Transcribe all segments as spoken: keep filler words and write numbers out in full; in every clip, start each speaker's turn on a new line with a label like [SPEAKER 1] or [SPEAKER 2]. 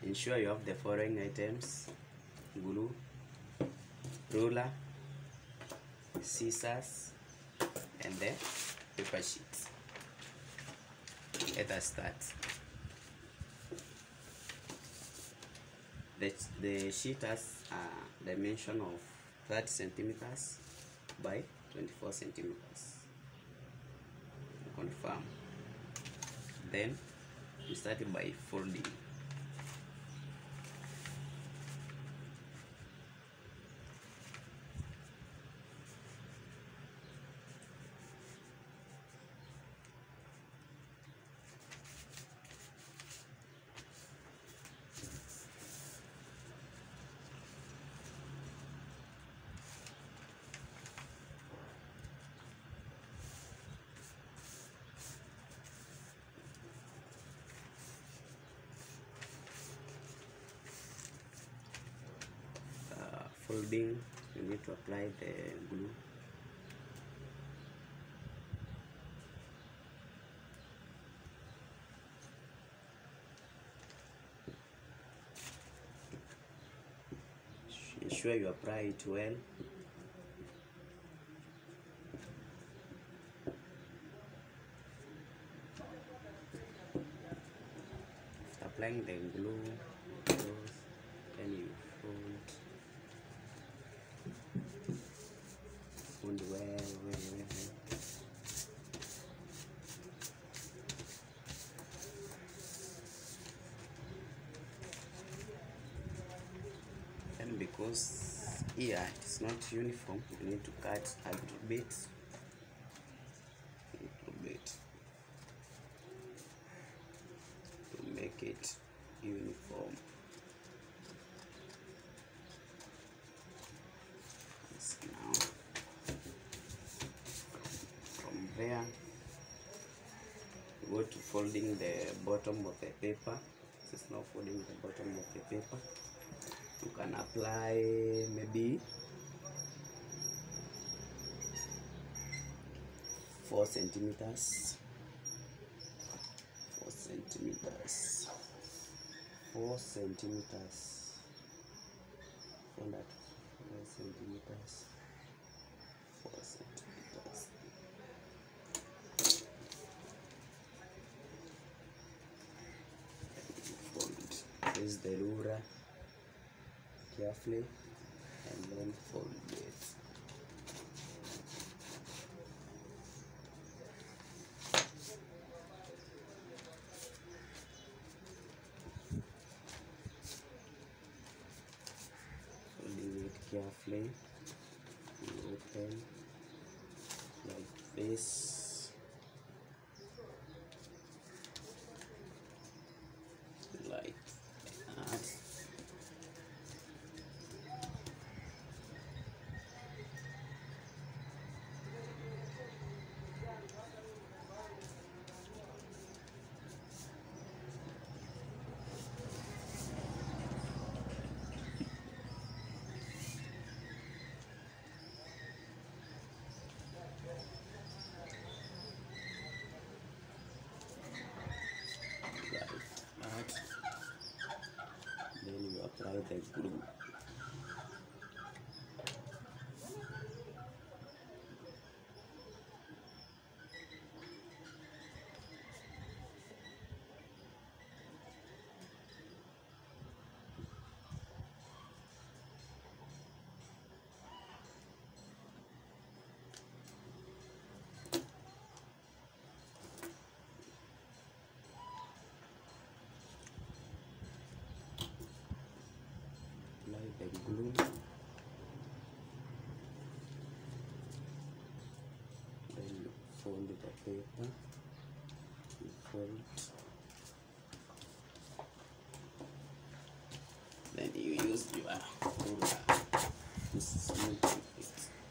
[SPEAKER 1] Ensure you have the following items: glue, ruler, scissors, and the paper sheets. Let us start. The, the sheet has a dimension of thirty centimeters by twenty-four centimeters. Confirm. Then we start by folding. Folding, you need to apply the glue. Ensure you apply it well. After applying the glue, then you fold. Fold well, well, well. And because here it's not uniform, you need to cut a little bit, a little bit to make it uniform. There, go to folding the bottom of the paper. This is now folding the bottom of the paper. You can apply maybe four centimeters, four centimeters, four centimeters, four that four centimeters, four centimeters. Place the ruler carefully and then fold it. Folding it carefully, you open like this. Like that. Then you apply the glue. The glue, then you fold the paper, you fold, then you use your ruler to smooth it.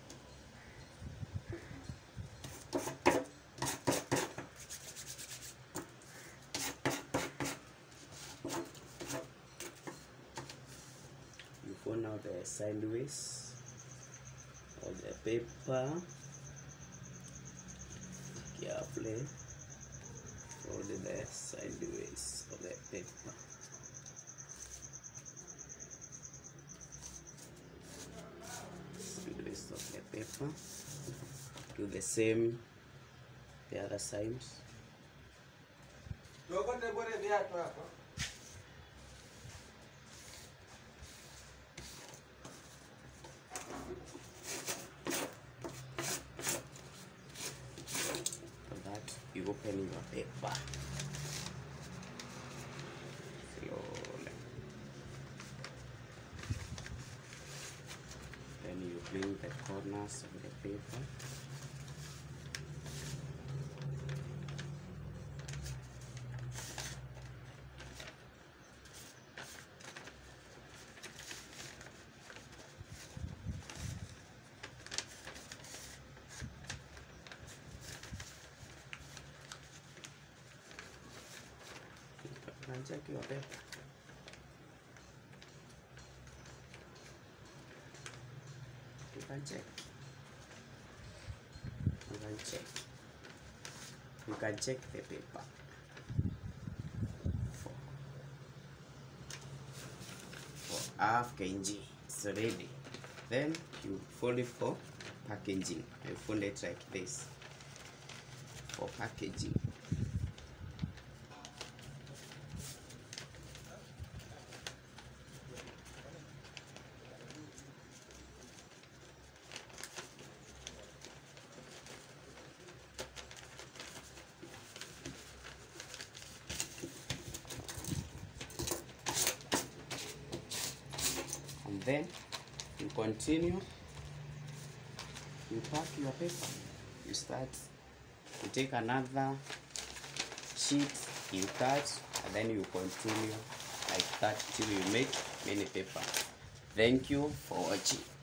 [SPEAKER 1] Fold out the sideways of the paper carefully. Fold the sideways of the paper. paper. Do the same the other sides. You open your paper slowly, then you bring the corners of the paper, and check your paper. You can check. You can check. You can check the paper. For, for half kg, it's ready. Then you fold it for packaging. I fold it like this for packaging. Then you continue, you pack your paper, you start, you take another sheet, you cut, and then you continue like that till you make many paper. Thank you for watching.